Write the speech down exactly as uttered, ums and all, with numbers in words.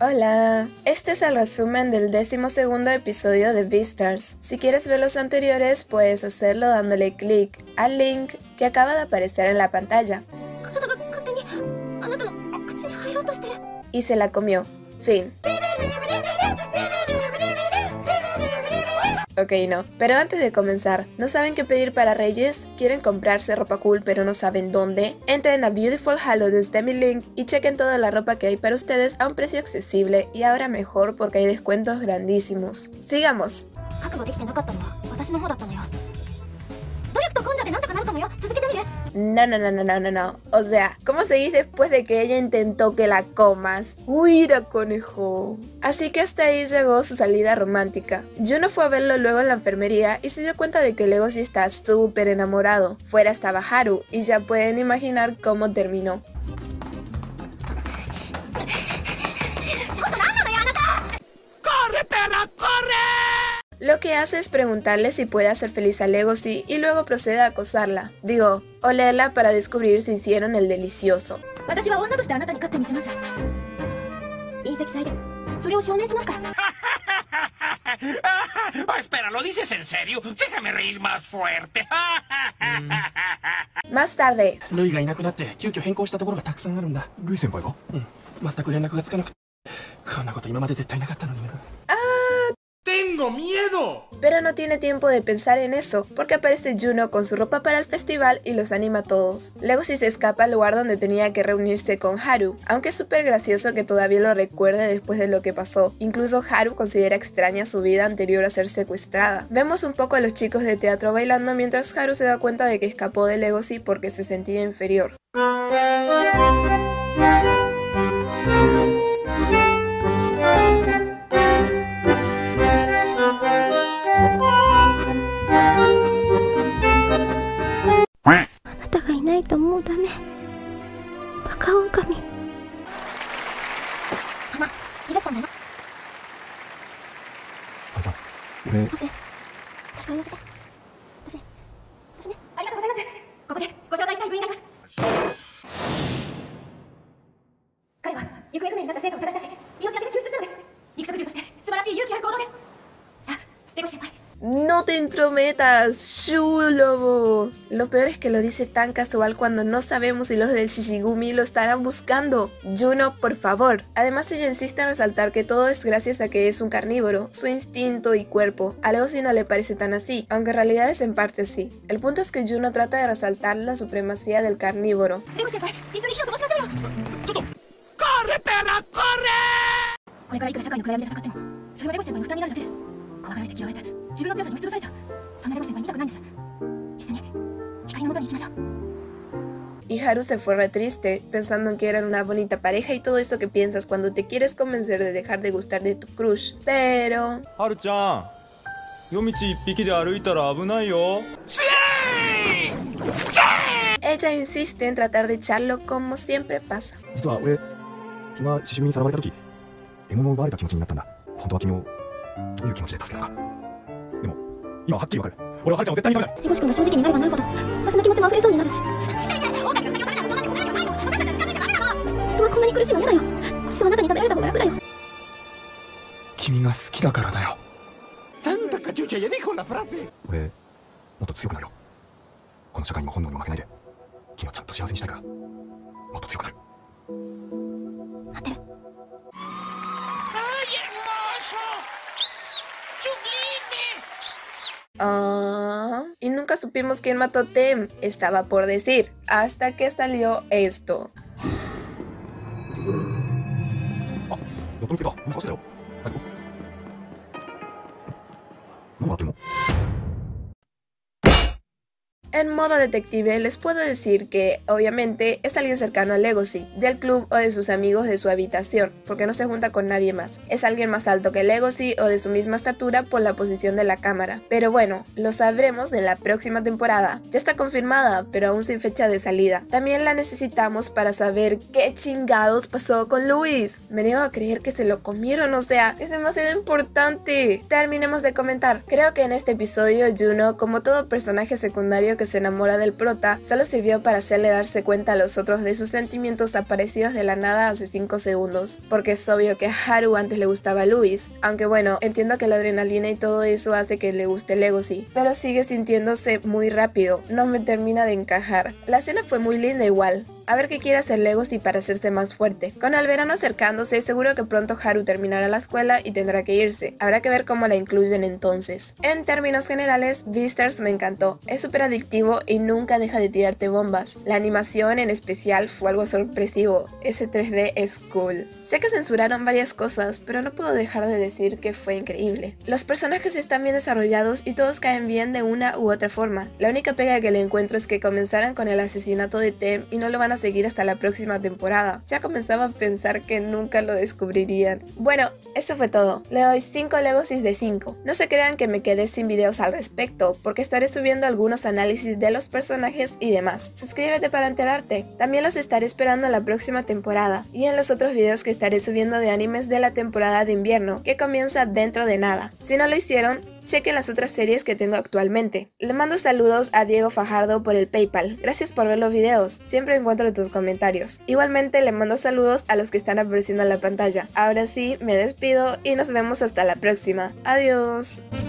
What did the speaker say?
Hola, este es el resumen del décimo segundo episodio de Beastars. Si quieres ver los anteriores, puedes hacerlo dándole clic al link que acaba de aparecer en la pantalla. Y se la comió. Fin. Ok, no. Pero antes de comenzar, ¿no saben qué pedir para Reyes? ¿Quieren comprarse ropa cool pero no saben dónde? Entren a Beautiful Halo desde mi link y chequen toda la ropa que hay para ustedes a un precio accesible y ahora mejor porque hay descuentos grandísimos. ¡Sigamos! No, no, no, no, no, no, no. O sea, ¿cómo seguís después de que ella intentó que la comas? ¡Huira, conejo! Así que hasta ahí llegó su salida romántica. Juno fue a verlo luego en la enfermería y se dio cuenta de que Legoshi está súper enamorado. Fuera estaba Haru y ya pueden imaginar cómo terminó. ¡Corre, perra, corre! Lo que hace es preguntarle si puede hacer feliz a Legoshi y luego procede a acosarla. Digo, olerla para descubrir si hicieron el delicioso. Oh, espera, ¿lo dices en serio? Déjame reír más fuerte. Más tarde. ¡Tengo miedo! Pero no tiene tiempo de pensar en eso, porque aparece Juno con su ropa para el festival y los anima a todos. Legoshi se escapa al lugar donde tenía que reunirse con Haru, aunque es súper gracioso que todavía lo recuerde después de lo que pasó. Incluso Haru considera extraña su vida anterior a ser secuestrada. Vemos un poco a los chicos de teatro bailando mientras Haru se da cuenta de que escapó de Legoshi porque se sentía inferior. ¡No te entrometas, Shulobo! Lo peor es que lo dice tan casual cuando no sabemos si los del Shishigumi lo estarán buscando. Juno, por favor. Además ella insiste en resaltar que todo es gracias a que es un carnívoro, su instinto y cuerpo. A Legoshi no le parece tan así, aunque en realidad es en parte sí. El punto es que Juno trata de resaltar la supremacía del carnívoro. ¡Corre, perra, corre! Y Haru se fue re triste, pensando en que eran una bonita pareja y todo eso que piensas cuando te quieres convencer de dejar de gustar de tu crush. Pero... Haru-chan, ella insiste en tratar de echarlo como siempre pasa. ¡Santa cachucha! ¡Ya dijo la frase! ¡Ay, hermoso! ¡Sublime! Ah, y nunca supimos quién mató a Tem, estaba por decir, hasta que salió esto. En modo detective les puedo decir que, obviamente, es alguien cercano a Legoshi, del club o de sus amigos de su habitación, porque no se junta con nadie más. Es alguien más alto que Legoshi o de su misma estatura por la posición de la cámara. Pero bueno, lo sabremos en la próxima temporada. Ya está confirmada, pero aún sin fecha de salida. También la necesitamos para saber qué chingados pasó con Luis. Me niego a creer que se lo comieron, o sea, es demasiado importante. Terminemos de comentar. Creo que en este episodio Juno, como todo personaje secundario que se se enamora del prota solo sirvió para hacerle darse cuenta a los otros de sus sentimientos aparecidos de la nada hace cinco segundos, porque es obvio que a Haru antes le gustaba Louis, aunque bueno, entiendo que la adrenalina y todo eso hace que le guste Legoshi, pero sigue sintiéndose muy rápido, no me termina de encajar. La escena fue muy linda igual. A ver qué quiere hacer Legoshi para hacerse más fuerte. Con el verano acercándose, seguro que pronto Haru terminará la escuela y tendrá que irse. Habrá que ver cómo la incluyen entonces. En términos generales, Beastars me encantó. Es súper adictivo y nunca deja de tirarte bombas. La animación en especial fue algo sorpresivo. Ese tres D es cool. Sé que censuraron varias cosas, pero no puedo dejar de decir que fue increíble. Los personajes están bien desarrollados y todos caen bien de una u otra forma. La única pega que le encuentro es que comenzaran con el asesinato de Tem y no lo van a a seguir hasta la próxima temporada. Ya comenzaba a pensar que nunca lo descubrirían. Bueno, eso fue todo. Le doy cinco Legoshis de cinco. No se crean que me quedé sin videos al respecto, porque estaré subiendo algunos análisis de los personajes y demás. Suscríbete para enterarte. También los estaré esperando en la próxima temporada y en los otros videos que estaré subiendo de animes de la temporada de invierno, que comienza dentro de nada. Si no lo hicieron, chequen las otras series que tengo actualmente. Le mando saludos a Diego Fajardo por el PayPal. Gracias por ver los videos. Siempre encuentro tus comentarios. Igualmente le mando saludos a los que están apareciendo en la pantalla. Ahora sí, me despido y nos vemos hasta la próxima. Adiós.